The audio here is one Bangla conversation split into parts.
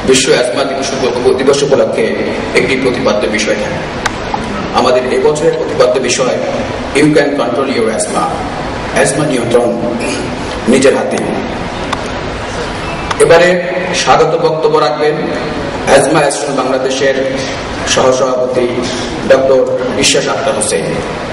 বিশ্ব অ্যাজমা দিবস উপলক্ষে একটি প্রতিপাদ্য বিষয় থাকে। আমাদের এবছরের প্রতিপাদ্য বিষয় you can control your asthma, asthma নিয়ন্ত্রণ নিজের হাতে। এবারে স্বাগত বক্তব্য রাখবেন অ্যাজমা অ্যাসোসিয়েশন বাংলাদেশের সহসভাপতি doctor Biswas Akhtar Hossain.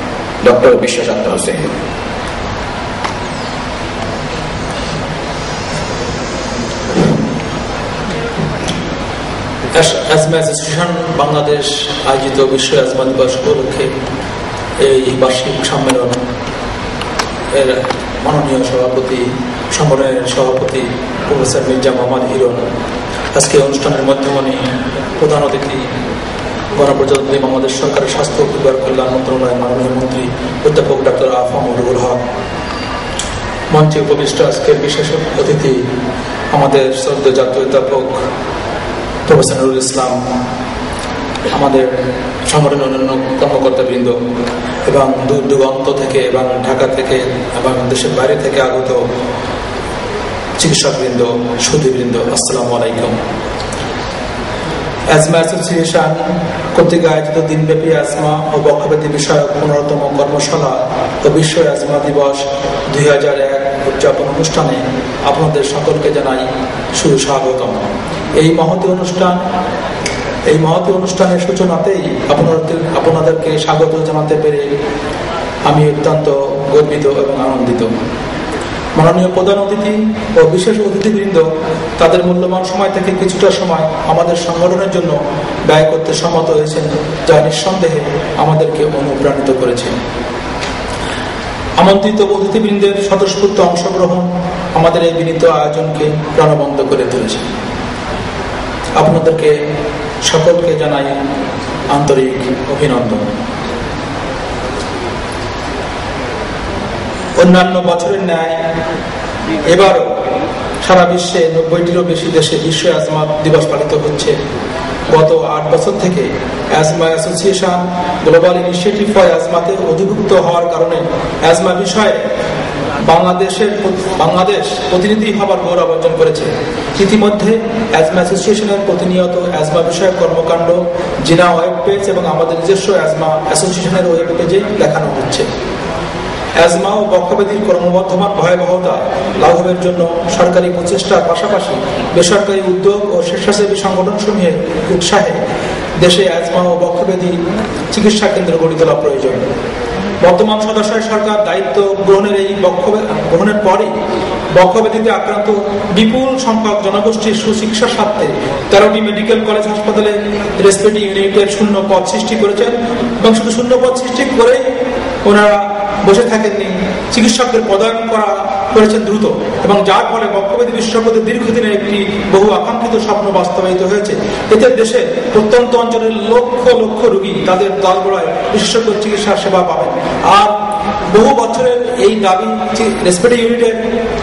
Asthma association Bangladesh আয়োজিত বিশ্ব অ্যাজমা দিবস উপলক্ষে এই বার্ষিক সম্মেলন এর মাননীয় সম্মেলনের সভাপতি প্রফেসর মির্জা মোহাম্মদ হিরণ, আজকে অনুষ্ঠানের মধ্যমণি প্রধান অতিথি গণপ্রজাতন্ত্রী বাংলাদেশ সরকারের স্বাস্থ্য পরিবার কল্যাণ মন্ত্রণালয়ের মাননীয় মন্ত্রী অধ্যাপক ডক্টর আফামুল হক, মঞ্চে উপবিষ্ট আজকের বিশেষ অতিথি আমাদের শ্রদ্ধেয় জাতীয় অধ্যাপক প্রফেসর নুরুল ইসলাম, আমাদের সংগঠনের অন্যান্য কর্মকর্তাবৃন্দ এবং দূর দূরান্ত থেকে এবং ঢাকা থেকে এবং দেশের বাইরে থেকে আগত চিকিৎসকবৃন্দ, সুধীবৃন্দ, আসসালামু আলাইকুম। অ্যাজমা অ্যাসোসিয়েশন কর্তৃক আয়োজিত দিনব্যাপী অ্যাজমা ও বক্ষব্যাধি বিষয়ক 15তম কর্মশালা ও বিশ্ব অ্যাজমা দিবস 2001 উদযাপন অনুষ্ঠানে আপনাদের সকলকে জানাই সুস্বাগতম। এই মহতী অনুষ্ঠানের সূচনাতেই আপনাদেরকে স্বাগত জানাতে পেরে আমি অত্যন্ত গর্বিত এবং আনন্দিত। মাননীয় প্রধান অতিথি ও বিশেষ অতিথিবৃন্দ তাদের মূল্যবান সময় থেকে কিছুটা সময় আমাদের সংগঠনের জন্য ব্যয় করতে সম্মত হয়েছেন, যা নিঃসন্দেহে আমাদেরকে অনুপ্রাণিত করেছে। আমন্ত্রিত অতিথিবৃন্দের স্বতঃস্ফূর্ত অংশগ্রহণ আমাদের এই বিনীত আয়োজনকে প্রাণবন্ত করে তুলেছে। আপনাদেরকে সকলকে জানাই আন্তরিক অভিনন্দন। অন্যান্য বছরের ন্যায় এবারও সারা বিশ্বে 90টিরও বেশি দেশে বিশ্ব অ্যাজমা দিবস পালিত হচ্ছে। গত 8 বছর থেকে asthma association global initiative for অ্যাজমাতে অধিভুক্ত হওয়ার কারণে অ্যাজমা বিষয়ে বাংলাদেশ প্রতিনিধি হবার গৌরব অর্জন করেছে। ইতিমধ্যে অ্যাজমা অ্যাসোসিয়েশনের প্রতিনিয়ত অ্যাজমা বিষয়ক কর্মকাণ্ড জিনা ওয়েব পেজ এবং আমাদের নিজস্ব অ্যাজমা অ্যাসোসিয়েশনের ওয়েব পেজে দেখানো হচ্ছে। অ্যাজমা ও বক্ষব্যাধির ক্রমবর্ধমান ভয়াবহতা লাঘবের জন্য সরকারি প্রচেষ্টার পাশাপাশি বেসরকারি উদ্যোগ ও স্বেচ্ছাসেবী সংগঠনসমূহের উৎসাহে দেশে অ্যাজমা ও বক্ষব্যাধি চিকিৎসা কেন্দ্র গড়ে তোলা প্রয়োজন। বর্তমান সদস্য সরকার দায়িত্ব গ্রহণের পরে বক্ষব্যাধিতে আক্রান্ত বিপুল সংখ্যক জনগোষ্ঠীর সুচিকিৎসার স্বার্থে 13টি মেডিকেল কলেজ হাসপাতালে রেসপিরেটরি ইউনিটের শূন্য পদ সৃষ্টি করেছেন এবং শুধু শূন্য পদ সৃষ্টি করে ওনারা বসে থাকেননি, চিকিৎসকদের পদায়ন করেছেন দ্রুত, এবং যার ফলে বক্ষব্যাধি বিশেষজ্ঞদের দীর্ঘদিনের একটি বহু আকাঙ্ক্ষিত স্বপ্ন বাস্তবায়িত হয়েছে। এতে দেশের প্রত্যন্ত অঞ্চলের লক্ষ লক্ষ রোগী তাদের দলগড়ায় বিশেষজ্ঞ চিকিৎসা সেবা পাবেন। আর বহু বছরের এই দাবি রেসপিরেটরি ইউনিটের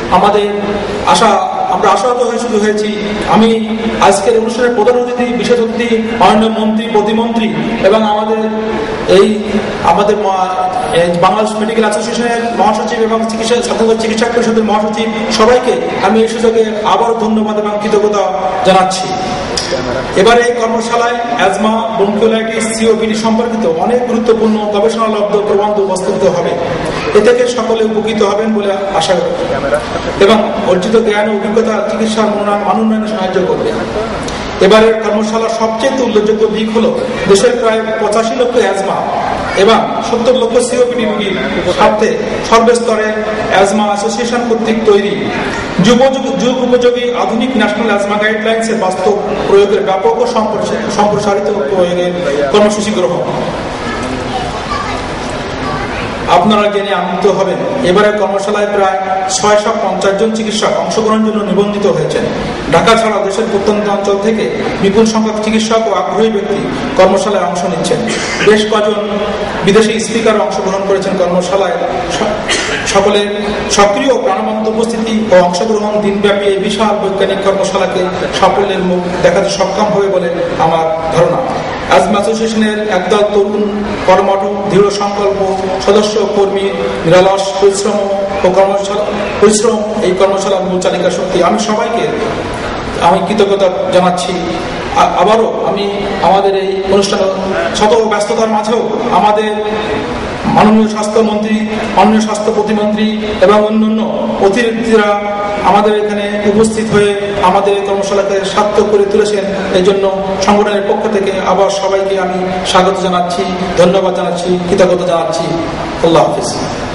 আমরা আশাহত হয়ে শুরু হয়েছি। আমি আজকের অনুষ্ঠানের প্রধান অতিথি, বিশেষ অতিথি, মাননীয় মন্ত্রী, প্রতিমন্ত্রী এবং আমাদের বাংলাদেশ মেডিকেল অ্যাসোসিয়েশনের মহাসচিব এবং চিকিৎসা পরিষদের মহাসচিব সবাইকে আমি এই সুযোগে আবারও ধন্যবাদ এবং কৃতজ্ঞতা জানাচ্ছি। এবারে এই কর্মশালায় অ্যাজমা, ব্রঙ্কিওলাইটিস, COPD সম্পর্কিত অনেক গুরুত্বপূর্ণ গবেষণালব্ধ প্রবন্ধ উপস্থাপিত হবে। এ থেকে সকলে উপকৃত হবেন বলে আশা করি এবং অর্জিত জ্ঞান ও অভিজ্ঞতা চিকিৎসার মান উন্নয়নে সাহায্য করবে। এবারের কর্মশালার সবচেয়ে উল্লেখযোগ্য দিক হল দেশের প্রায় 85 লক্ষ অ্যাজমা এবং 70 লক্ষ COPD রোগীর স্বার্থে সর্বস্তরে অ্যাজমা অ্যাসোসিয়েশন কর্তৃক তৈরি যুগ উপযোগী আধুনিক ন্যাশনাল অ্যাজমা গাইডলাইন্সের বাস্তব প্রয়োগের ব্যাপক ও সম্প্রসারিত প্রয়োগের কর্মসূচি গ্রহণ। আপনারা জেনে আনন্দিত হবেন, এবারের কর্মশালায় প্রায় 650 জন চিকিৎসক অংশগ্রহণের জন্য নিবন্ধিত হয়েছেন। ঢাকা ছাড়া দেশের প্রত্যন্ত অঞ্চল থেকে বিপুল সংখ্যক চিকিৎসক ও আগ্রহী ব্যক্তি কর্মশালায় অংশ নিচ্ছেন। বেশ কজন বিদেশি স্পিকার অংশগ্রহণ করেছেন। কর্মশালায় সকলের সক্রিয় প্রাণবন্ত উপস্থিতি ও অংশগ্রহণ দিনব্যাপী এই বিশাল বৈজ্ঞানিক কর্মশালাকে সাফল্যের মুখ দেখাতে সক্ষম হবে বলে আমার ধারণা। অ্যাজমা অ্যাসোসিয়েশনের একদল তরুণ কর্মঠ, দৃঢ় সংকল্প সদস্য কর্মী নিরলস পরিশ্রম এই কর্মশালার মূল চালিকা শক্তি। আমি সবাইকে আমি কৃতজ্ঞতা জানাচ্ছি। আবারও আমি আমাদের এই অনুষ্ঠানে শত ব্যস্ততার মাঝেও আমাদের মাননীয় স্বাস্থ্যমন্ত্রী, মাননীয় স্বাস্থ্য প্রতিমন্ত্রী এবং অন্যান্য অতিথিরা আমাদের এখানে উপস্থিত হয়ে আমাদের এই কর্মশালাকে সার্থক করে তুলেছেন। এই জন্য সংগঠনের পক্ষ থেকে আবার সবাইকে আমি স্বাগত জানাচ্ছি, ধন্যবাদ জানাচ্ছি, কৃতজ্ঞতা জানাচ্ছি। আল্লাহ হাফিজ।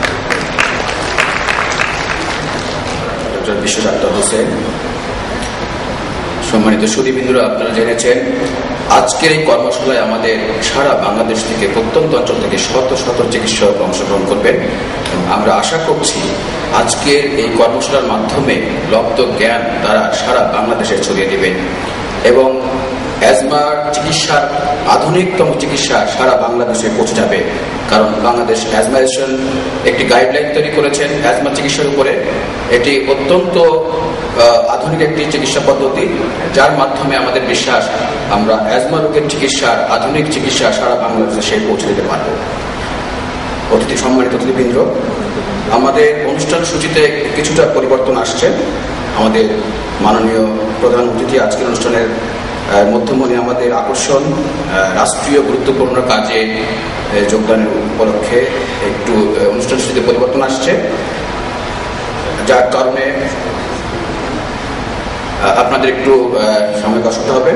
ডক্টর বিশ্বনাথ হোসেন। সম্মানিত সুধীবৃন্দরা, আপনারা জেনেছেন আজকের এই কর্মশালায় আমাদের সারা বাংলাদেশ থেকে প্রত্যন্ত অঞ্চল থেকে শত শত চিকিৎসক অংশগ্রহণ করবেন। আমরা আশা করছি আজকের এই কর্মশালার মাধ্যমে লব্ধ জ্ঞান তারা সারা বাংলাদেশে ছড়িয়ে দেবেন এবং অ্যাজমার চিকিৎসার আধুনিকতম চিকিৎসা সারা বাংলাদেশে পৌঁছে যাবে। কারণ বাংলাদেশ অ্যাজমা অ্যাসোসিয়েশন একটি গাইডলাইন তৈরি করেছেন অ্যাজমা চিকিৎসার উপরে। এটি অত্যন্ত আধুনিক একটি চিকিৎসা পদ্ধতি, যার মাধ্যমে আমাদের বিশ্বাস আমরা অ্যাজমা রোগের চিকিৎসার আধুনিক চিকিৎসা সারা বাংলাদেশে পৌঁছে দিতে পারব। সম্মানিত অতিথিবৃন্দ, আমাদের অনুষ্ঠান সূচিতে কিছুটা পরিবর্তন আসছে। আমাদের মাননীয় প্রধান অতিথি আজকের অনুষ্ঠানের মধ্যমণি আমাদের আকর্ষণ রাষ্ট্রীয় গুরুত্বপূর্ণ কাজে যোগদানের উপলক্ষে একটু অনুষ্ঠান সূচিতে পরিবর্তন আসছে, যার কারণে আপনাদের একটু সময় কষ্ট হবে।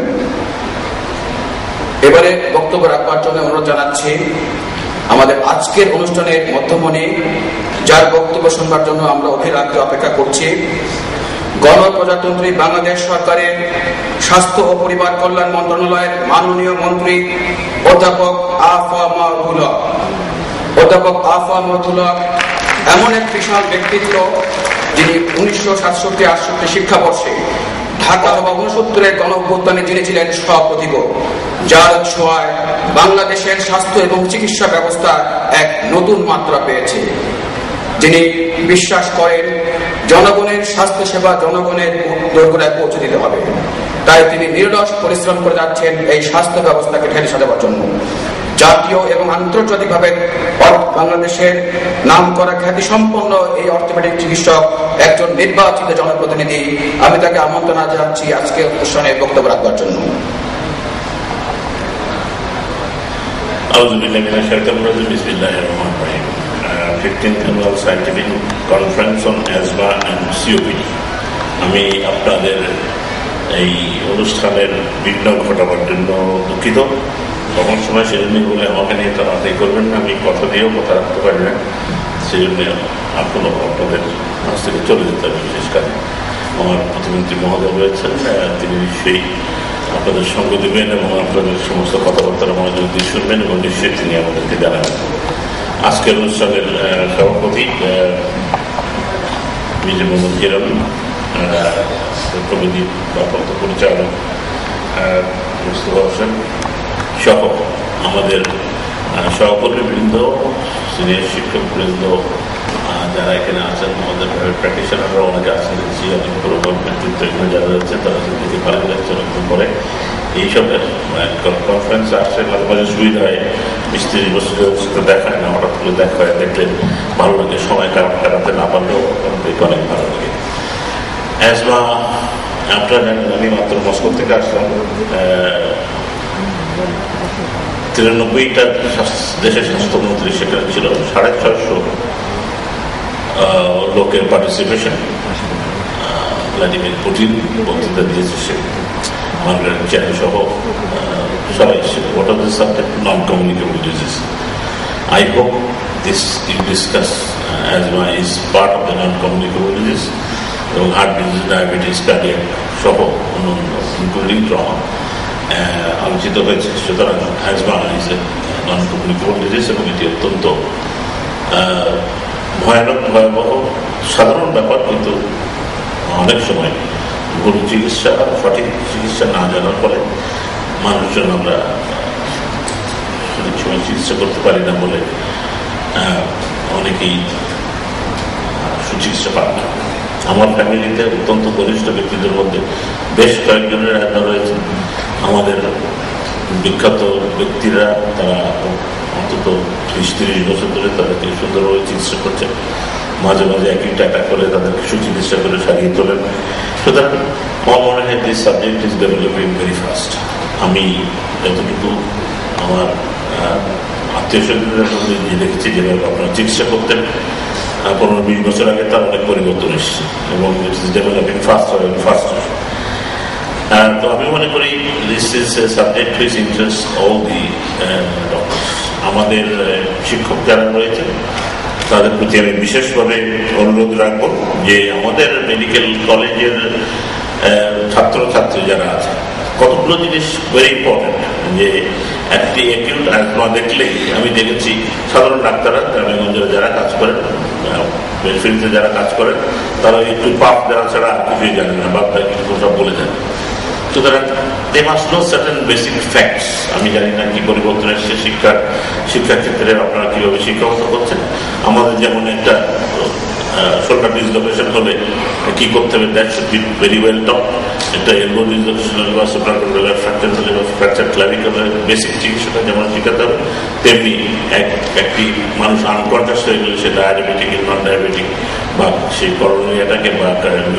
এবারে বক্তব্য রাখবার জন্য অনুরোধ জানাচ্ছি আমাদের আজকের অনুষ্ঠানের মধ্যমণি, যার বক্তব্য শুনবার জন্য আমরা অধীর আগ্রহে অপেক্ষা করছি, গণপ্রজাতন্ত্রী বাংলাদেশ সরকারের স্বাস্থ্য ও পরিবার কল্যাণ মন্ত্রণালয়ের মাননীয় মন্ত্রী অধ্যাপক আফা এমন এক বিশাল ব্যক্তিত্ব যিনি 1967-68 শিক্ষাবর্ষে ঢাকা বা 69-এর গণঅভ্যুত্থানে যিনি ছিলেন সপ্রতিভ, যার ছোঁয়ায় বাংলাদেশের স্বাস্থ্য এবং চিকিৎসা ব্যবস্থা এক নতুন মাত্রা পেয়েছে। যিনি বিশ্বাস করেন জনগণের স্বাস্থ্য সেবা জনগণের দোরগোড়ায় পৌঁছে দিতে হবে, তাই তিনি নিরলস পরিশ্রম করে যাচ্ছেন এই স্বাস্থ্য ব্যবস্থাকে ঢেলে সাজাবার জন্য। জাতীয় এবং আন্তর্জাতিকভাবে বাংলাদেশের নাম করা খ্যাতি সম্পন্ন এই অর্থোপেডিক চিকিৎসক একজন নির্বাচিত জনপ্রতিনিধি। আমি তাকে আমন্ত্রণ জানাচ্ছি আজকে অনুষ্ঠানে বক্তব্য রাখবার জন্য। Bismillahirrahmanirrahim. 15th Annual Scientific Conference on Asthma and COPD. আমি আপনাদের এই অনুষ্ঠানের বিঘ্ন ঘটাবার জন্য দুঃখিত। তখন সময় সেজন্য বলে আমাকে নিয়ে তাড়াতাড়ি করবেন না, আমি কথা দিয়েও কথা রাখতে পারি না, সেই জন্য এখনো আপনাদের কাছ থেকে চলে যেতে হবে। বিশেষ করে আমার প্রতিমন্ত্রী মহোদয় রয়েছেন, তিনি নিশ্চয়ই আপনাদের সঙ্গ দেবেন এবং আপনাদের সমস্ত কথাবার্তার মনোযোগ দিয়ে শুনবেন এবং নিশ্চয়ই তিনি আমাদেরকে জানাবেন। আজকের অনুষ্ঠানের সভাপতি মির্জা মোহাম্মদ হিরণ, কমিটি ভারপ্রাপ্ত পরিচালক মুস্তফা হোসেন সহ আমাদের সহকর্মীবৃন্দ, সিনিয়র শিক্ষকবৃন্দ যারা এখানে আছেন, আমাদের প্রাইভেট প্র্যাকটিশনাররা অনেকে আছেন, দেখছি অনেক পুরোনো নেতৃত্ব এখানে যারা রয়েছেন তারা দেখতে ভালো লাগছে অনেকদিন পরে এইসব কনফারেন্সে আসছে। মাঝে মাঝে সুবিধা হয়, 20-30 বছরের সাথে দেখা হয় না, হঠাৎ করে দেখা হয়, দেখলে ভালো লাগে। সময় কাটাতে না পারলেও দেখে অনেক ভালো লাগে। অ্যাজমা আপনারা জানেন, আমি মাত্র মস্কো থেকে আসলাম। 93টা দেশের স্বাস্থ্যমন্ত্রী সেখানে ছিল, 650 লোকের পার্টিসিপেশন। ভ্লাদিমির পুতিন বক্তৃতা দিয়েছে, সে মার্গারেট চ্যান সহ সবাই ছিল। What are the subject? Non communicable disease. I hope this you discuss asthma is part of the non-communicable disease এবং হার্ট ডিজিজ, ডায়াবেটিস, কার্ডিয়াক সহ ইনক্লুডিং ট্রমা আলোচিত হয়েছে। সুতরাং asthma is a non communicable disease এবং এটি অত্যন্ত ভয়ানক, ভয়াবহ, সাধারণ ব্যাপার, কিন্তু অনেক সময় ভুল চিকিৎসা, সঠিক চিকিৎসা না জানার ফলে মানুষজন আমরা অনেক সময় চিকিৎসা করতে পারি না বলে অনেকেই সুচিকিৎসা পান না। আমার ফ্যামিলিতে অত্যন্ত ঘনিষ্ঠ ব্যক্তিদের মধ্যে বেশ কয়েকজনের অ্যাজমা রয়েছে। আমাদের বিখ্যাত ব্যক্তিরা তারা অন্তত 20-30 বছর ধরে তাদেরকে সুন্দরভাবে চিকিৎসা করছেন। মাঝে মাঝে অ্যাকিউট অ্যাটাক করে তাদেরকে সুচিকিৎসা করে সারিয়ে তোলেন। সুতরাং আমার মনে হয় this subject is developing very fast. আমি যতটুকু আমার আত্মীয় স্বজনদের মধ্যে যে দেখেছি যেভাবে আপনারা চিকিৎসা করতেন 15-20 বছর আগে তার অনেক পরিবর্তন এসেছে এবং ইটস ডেভেলপিং ফাস্ট এবং ফাস্ট। তো আমি মনে করি this is a subject which interest all the doctors. আমাদের শিক্ষক যারা রয়েছে তাদের প্রতি আমি বিশেষভাবে অনুরোধ রাখবো যে আমাদের মেডিকেল কলেজের ছাত্রছাত্রী যারা আছে কতগুলো জিনিস ভেরি ইম্পর্টেন্ট। যে একটি অ্যাকিউট অ্যাজমা দেখলেই আমি দেখেছি সাধারণ ডাক্তাররা গ্রামেগঞ্জে যারা কাজ করেন, বেসরকারিতে যারা কাজ করেন, তারা একটু পাপ দেওয়া ছাড়া আর কিছুই জানে না, বা কিছু সব বলে দেন। সুতরাং they must know certain basic facts. আমি জানি না কি পরিবর্তন এসছে শিক্ষাক্ষেত্রে, আপনারা কিভাবে শিক্ষকতা করছেন। আমাদের যেমন একটা শোল্ডার ডিসলোকেশন হলে কি করতে হবে, that should be very well taught. একটা এলবো ডিসলোকেশন বা সুপ্রাকন্ডালার ফ্র্যাকচার হলে বা ফ্র্যাকচার ক্লাভিকলে বেসিক চিকিৎসাটা যেমন শেখাতে হবে, তেমনি একটি মানুষ আনকনশাস হয়ে গেলে সে ডায়াবেটিক নন ডায়াবেটিক বা সেই করোনারিয়াটাকে বা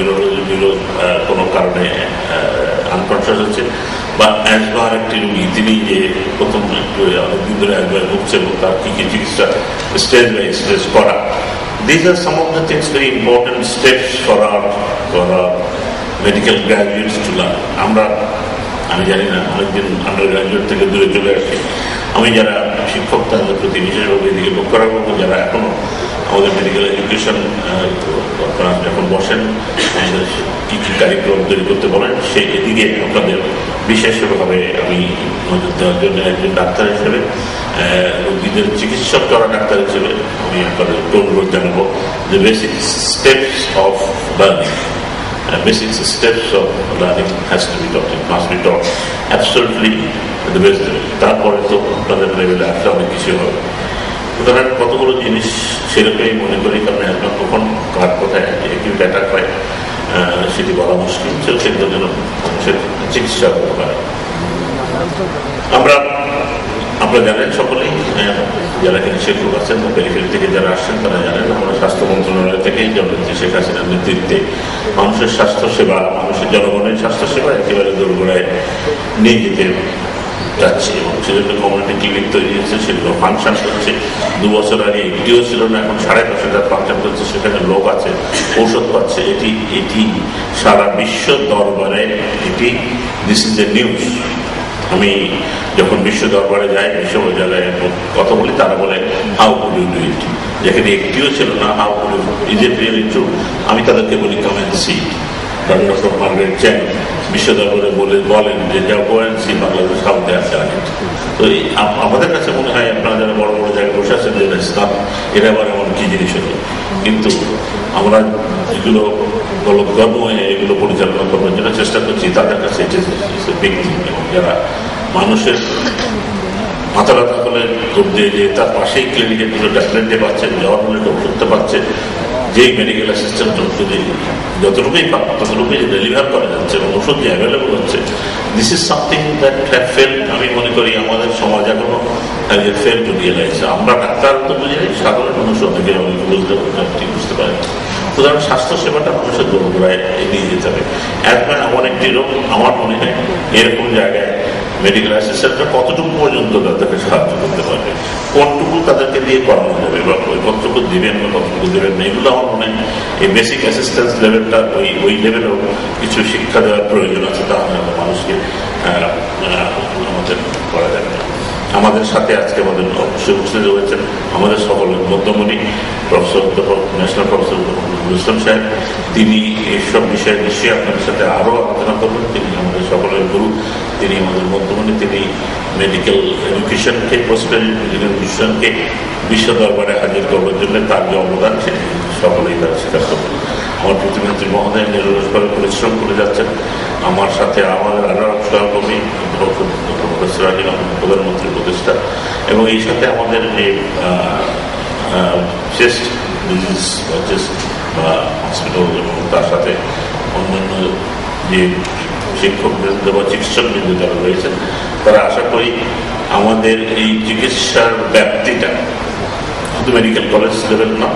কোনো কারণে আনকনশাস হচ্ছে, বা অ্যাজমার একটি রোগী তিনি যে প্রথম অনেকদিন ধরে অ্যাজমায় ভুগছে এবং তার কি কি চিকিৎসা স্টেজ বাই স্টেজ করা। These are some of the things, very important steps for our medical graduates to learn. আমি জানি না, অনেকদিন আন্ডার গ্রাজুয়েট থেকে দূরে চলে আসি। আমি যারা শিক্ষক তাদের প্রতি বিশেষভাবে এদিকে লক্ষ্য রাখবো, যারা এখনো আমাদের মেডিকেল এডুকেশন আপনারা যখন বসেন আমাদের কী কী কারিকুলাম তৈরি করতে বলেন, সেই এদিকে আপনাদের বিশেষভাবে আমি নজর দেওয়ার জন্য একজন ডাক্তার হিসেবে, রোগীদের চিকিৎসক করা ডাক্তার হিসেবে আমি আপনাদের অনুরোধ জানাবো যে basic steps of learning, basic steps of learning has to be taught. It must be taught absolutely the best way. তারপরে তো আপনাদের লেভেলে আসলে অনেক কিছু হবে। সুতরাং কতগুলো জিনিস সেরকমই মনে করি, কারণ একবার কখন কার কোথায় অ্যাকিউট অ্যাটাক হয় সেটি বলা মুশকিল, সেগুলোর জন্য মানুষের চিকিৎসা হতে পারে। আপনারা জানেন সকলেই, যারা এখানে শিক্ষক আছেন বা পেরিফেরি থেকে যারা আসছেন তারা জানেন, আমরা স্বাস্থ্য মন্ত্রণালয় থেকেই জননেত্রী শেখ হাসিনার নেতৃত্বে মানুষের স্বাস্থ্যসেবা, মানুষের জনগণের স্বাস্থ্যসেবা একেবারে দোরগোড়ায় নিয়ে যেতে যাচ্ছে এবং সেজন্য কমিউনিটি ক্লিনিক তৈরি হয়েছে, সেগুলো ফাংশন করছে। 2 বছর আগে একটিও ছিল না, এখন 5,500 ফাংশন করছে, সেখানে লোক আছে, ঔষধ পাচ্ছে। এটি সারা বিশ্ব দরবারে দিস ইজ এ নিউজ। আমি যখন বিশ্ব দরবারে যাই, বিশ্ব জায়গায় কথা বলি, তারা বলে how could you do it, যেখানে একটিও ছিল না, how could you, is it really true? আমি তাদেরকে বলি come and see. Doctor Margaret Chan বিশ্ব দরবারে বলেন যে যাও গো এন্ড সি, বাংলাদেশ সাউথে আছে আগে। তো আমাদের কাছে মনে হয় আপনারা যারা বড় বড় জায়গায় বসে আছেন যে ইসলাম এটা আবার এমন কি জিনিস হলো, কিন্তু আমরা যেগুলো গর্ব হয়ে এগুলো পরিচালনা করবার জন্য চেষ্টা করছি, তাদের কাছে যারা মানুষের মাথা ব্যথা হলে যে তার পাশেই ক্লিনিকে দুটো ট্যাবলেট পাচ্ছেন, জ্বর হলে ওষুধটা পাচ্ছে, যেই মেডিকেল অ্যাসিস্ট্যান্ট যদি যতটুকুই পাক ততটুকুই ডেলিভার করা যাচ্ছে এবং ওষুধ যে অ্যাভেলেবল হচ্ছে, this is something that have fail. আমি মনে করি আমাদের সমাজ এখনো ফেল টু রিয়েলাইজ। আমরা ডাক্তার তো বুঝি, সাধারণ মানুষ অনেকে বুঝতে পারে। সুতরাং স্বাস্থ্যসেবাটা মানুষের দোরগোড়ায় এগিয়ে যেতে হবে। অ্যাজমা এমন একটি রোগ, আমার মনে হয় এরকম জায়গায় মেডিকেল অ্যাসিস্ট্যান্টরা কতটুকু পর্যন্ত তাদেরকে সাহায্য করতে পারবে, কোনটুকু তাদেরকে দিয়ে করানো যাবে, বা কতটুকু দিবেন বা কতটুকু দেবেন না, এগুলো আমার মনে হয় এই বেসিক অ্যাসিস্ট্যান্স লেভেলটা ওই লেভেলেও কিছু শিক্ষা দেওয়ার প্রয়োজন আছে, তাহলে মানুষকে আমাদের করা যাবে। আমাদের সাথে আজকে আমাদের অবশ্যই উপস্থিত রয়েছেন আমাদের সকলের মধ্যমণি প্রফেসর ন্যাশনাল প্রফেসর ইসলাম সাহেব। তিনি এইসব বিষয়ে নিশ্চয়ই আপনাদের সাথে আরও আলোচনা করবেন। তিনি আমাদের সকলের গুরু, তিনি আমাদের মধ্যমণি। তিনি মেডিকেল এডুকেশনকে, পোস্টারি মেডিকেল এডুকেশনকে বিশ্ব দরবারে হাজির করবার জন্য তার যে অবদান সেটি সকলেই তারা স্বীকার করবেন। আমার প্রতিমন্ত্রী মহোদয় নিরলসভাবে পরিশ্রম করে যাচ্ছেন। আমার সাথে আমাদের আরও সহকর্মী প্রধানমন্ত্রী উপদেষ্টা, এবং এই সাথে আমাদের যে চেস্ট ডিজিজ বা হসপিটাল এবং তার সাথে অন্যান্য যে শিক্ষকবৃন্দ বা চিকিৎসকবৃন্দ যারা রয়েছেন, তারা আশা করি আমাদের এই চিকিৎসার ব্যাপ্তিটা শুধু মেডিকেল কলেজ লেভেল না,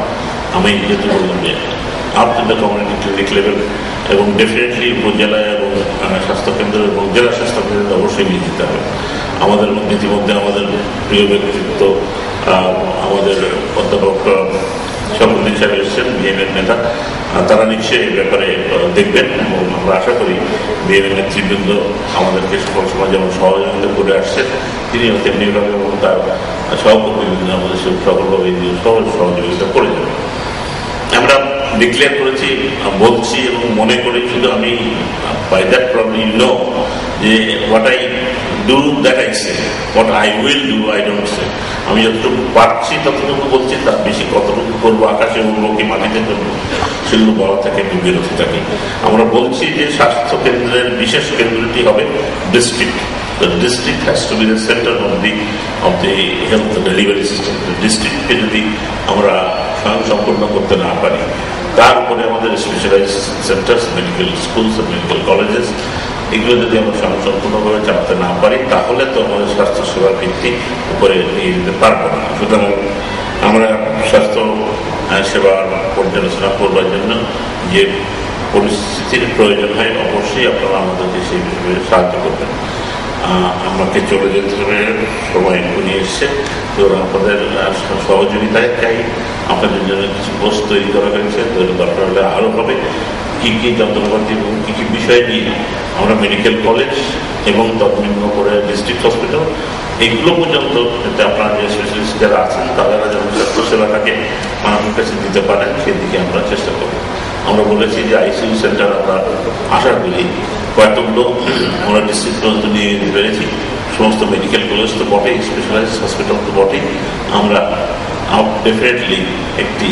আমি যেহেতু বললাম যে up to the community clinic level এবং ডেফিনেটলি উপজেলা এবং স্বাস্থ্যকেন্দ্র এবং জেলা স্বাস্থ্যকেন্দ্রে অবশ্যই নিয়ে যেতে হবে। আমাদের মধ্যে ইতিমধ্যে আমাদের প্রিয় ব্যক্তিত্ব আমাদের অধ্যাপক শরফুদ্দিন সাহেব এসেছেন, বিএনএর নেতা, তারা নিশ্চয়ই এই ব্যাপারে দেখবেন এবং আমরা আশা করি বিএনএর নেতৃবৃন্দ আমাদেরকে সকল সময় যেমন সহযোগিতা করে আসছেন, তিনিও তেমনিভাবে এবং তার সহকর্মীবৃন্দ আমাদের সকলভাবে সহযোগিতা করে যাবেন। আমরা ডিক্লেয়ার করেছি, বলছি এবং মনে করি, শুধু আমি বাই দ্যাট প্রবলি নো যে what I do that I say, what I will do I don't say. আমি যতটুকু পারছি ততটুকু বলছি, তার বেশি কতটুকু করবো, আকাশে উঠবো কি মাটিতে করবো, সেগুলো বলা থেকে একটু বিরত থাকি। আমরা বলছি যে স্বাস্থ্য কেন্দ্রের বিশেষ কেন্দ্রটি হবে district. The district has to be the center of the health delivery system. The districtকে যদি আমরা সম্পূর্ণ করতে না পারি, তার উপরে আমাদের specialised centres, medical schools, medical colleges, এগুলো যদি আমরা সম্পূর্ণভাবে চালাতে না পারি, তাহলে তো আমাদের স্বাস্থ্য সেবার ভিত্তি উপরে নিয়ে যেতে পারবো না। সুতরাং আমরা স্বাস্থ্য সেবার পর্যালোচনা করবার জন্য যে পরিস্থিতির প্রয়োজন হয়, অবশ্যই আপনারা আমাদেরকে সেই বিষয়ে সাহায্য করবেন। আমাকে চলে যেতে হবে, সময় নিয়ে এসছে, তো আপনাদের সহযোগিতায় চাই। আপনাদের জন্য কিছু পোস্ট তৈরি করা হয়েছে, দরকার হলে আরও হবে। কী কী যন্ত্রপাতি এবং কী কী বিষয় নিয়ে আমরা মেডিকেল কলেজ এবং তৎনিম্ন করে ডিস্ট্রিক্ট হসপিটাল, এগুলো পর্যন্ত যাতে আপনারা যে স্পেশালিস্ট যারা আছেন তারা যেন স্বাস্থ্যসেবাটাকে মানুষের কাছে দিতে পারেন, সেদিকে আমরা চেষ্টা করব। আমরা বলেছি যে আইসিইউ সেন্টার আমরা আশা করি কয়েকগুলো আমরা ডিস্ট্রিক্ট পর্যন্ত নিয়ে যেতে পেরেছি। সমস্ত মেডিকেল কলেজ তো বটেই, স্পেশালাইজড হসপিটাল তো বটেই, আমরা ডেফিনেটলি একটি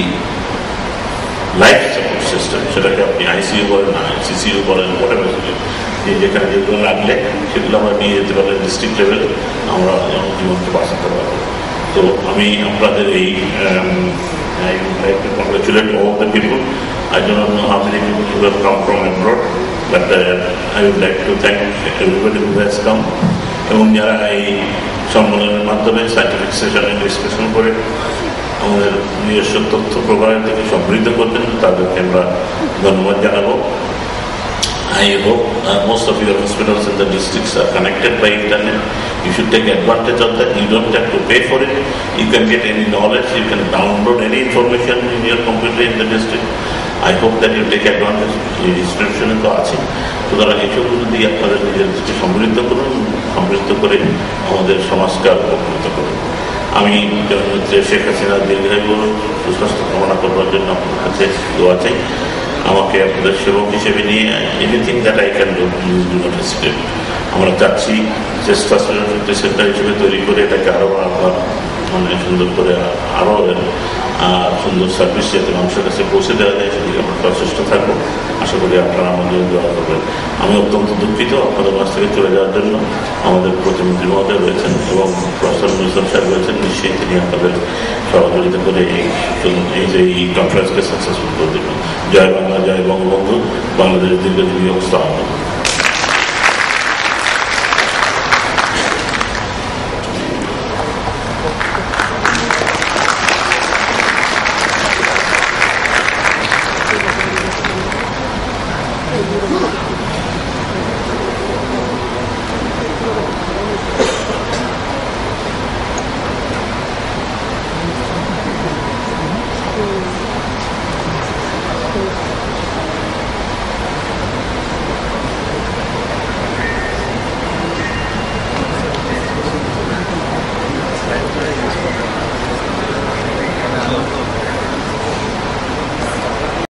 লাইফ সাপোর্ট সিস্টেম, সেটাকে আপনি আইসিইউ বলেন, সিসিইউ বলেন, হোয়াটএভার, যেখানে যেগুলো লাগলে সেগুলো আমরা নিয়ে যেতে পারলে ডিস্ট্রিক্ট লেভেলে আমরা জীবনকে বাঁচাতে পারবো। তো আমি আপনাদের এই I would like to congratulate all the people. I do not know how many people who have come from abroad, but I would like to thank everybody who has come. এবং যারা এই সম্মেলনের মাধ্যমে সাইন্টিফিক সেশনে ডিসকাশন করে আমাদের নিজস্ব তথ্য প্রবাহের থেকে সমৃদ্ধ করবেন, তাদেরকে আমরা ধন্যবাদ জানাবো। I hope most of your hospitals in the districts are connected by internet. You should take advantage of that. You don't have to pay for it. You can get any knowledge. You can download any information in your computer in the district. I hope that you take advantage. এই ডিসক্রিপশনে তো আছে। সুতরাং এইসবগুলো দিয়ে আপনাদের নিজেদেরকে সমৃদ্ধ করুন, সমৃদ্ধ করে আমাদের সমাজকে উপকৃত করুন। আমি প্রধানমন্ত্রী শেখ হাসিনার দীর্ঘায়ু সুস্বাস্থ্য কামনা করবার জন্য আপনার কাছে দোয়া চাই। আমাকে আপনাদের সেবক হিসেবে নিয়ে anything that I can do, please do not hesitate. আমরা চাচ্ছি চেষ্টা সেন্টার হিসেবে তৈরি করে এটাকে আরও মানে সুন্দর করে আরও সুন্দর সার্ভিস যাতে মানুষের কাছে পৌঁছে দেওয়া যায়, সেদিকে আমরা সচেষ্ট থাকবো। আশা করি আপনারা আমাদের দোয়া করবেন। আমি অত্যন্ত দুঃখিত আপনাদের মাছ থেকে চলে যাওয়ার জন্য। আমাদের প্রতিমন্ত্রী মহোদয় রয়েছেন এবং প্রফেসর মির্জা সাহেব রয়েছেন, নিশ্চয়ই তিনি আপনাদের সহযোগিতা করে এই যে এই কনফারেন্সকে সাকসেসফুল করে দেবেন। জয় বাংলা, জয় বঙ্গবন্ধু, বাংলাদেশের দীর্ঘজীবী অবস্থা।